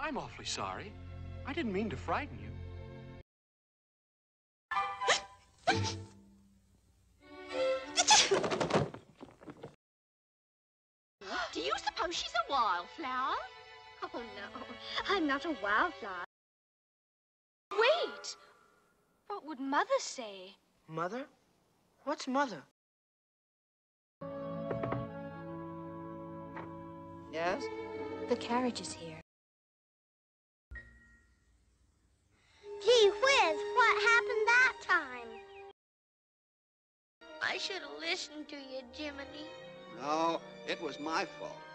I'm awfully sorry. I didn't mean to frighten you. Do you suppose she's a wildflower? Oh, no, I'm not a wildflower. Wait! What would Mother say? Mother? What's Mother? Yes? The carriage is here. Gee whiz, what happened that time? I should have listened to you, Jiminy. No, it was my fault.